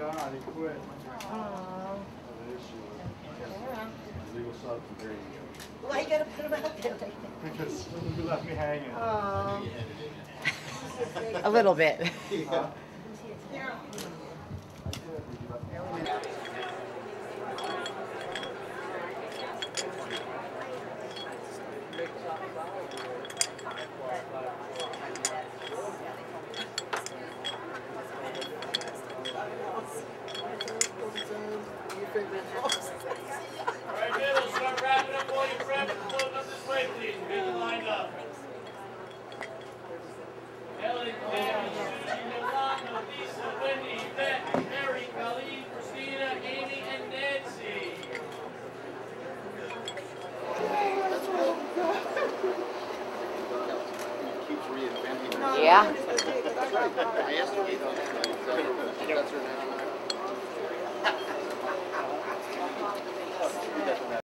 God, he quit. Aww. Legal substance. There you Why you gotta put him out there like that? Because you left me hanging. Aww. A little bit. Huh? Alright, middle, start wrapping up all your prep and floating up this way, please. Get it lined up. Ellen, Tammy, Susie, Yolanda, Lisa, Wendy, Beth, Mary, Colleen, Christina, Amy, and Nancy. Keeps reinventing. Yeah. I asked her, that's her